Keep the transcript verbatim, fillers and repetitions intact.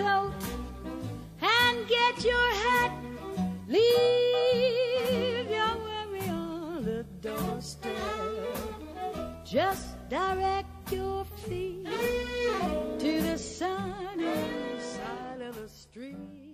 coat and get your hat. Leave your worry on the doorstep. Just direct your feet to the sunny side of the street.